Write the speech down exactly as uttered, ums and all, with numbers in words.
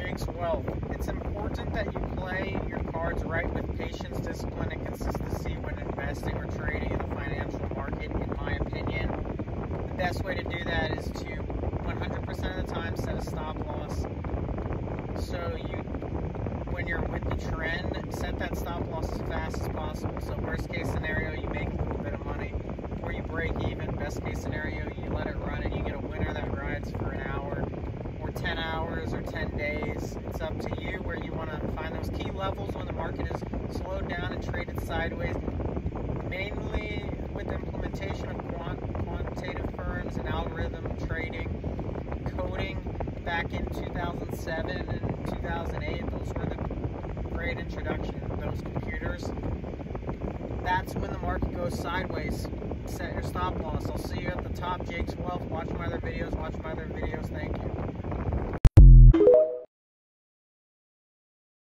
Jake's Wealth. It's important that you play your cards right with patience, discipline, and consistency when investing or trading in the financial market, in my opinion. The best way to do that is to one hundred percent of the time set a stop loss. So you, when you're with the trend, set that stop loss as fast as possible. So worst case scenario, you make a little bit of money, or you break even. Best case scenario, you let it run and you get a winner that rides for an hour, or ten hours, or ten days. It's up to you where you want to find those key levels when the market is slowed down and traded sideways, mainly with the implementation of quant quantitative firms and algorithm trading, coding back in two thousand seven and two thousand eight. Those were the great introduction of those computers. That's when the market goes sideways. Set your stop loss. I'll see you at the top. Jake's Wealth. Watch my other videos. Watch my other videos. Thank you.